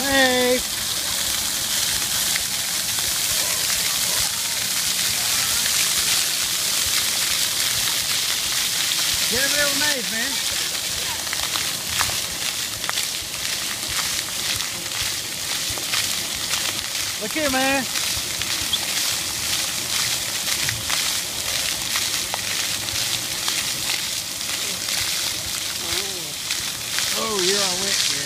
Hey. Get a real knife, man. Look here, man. Oh, you're all wet.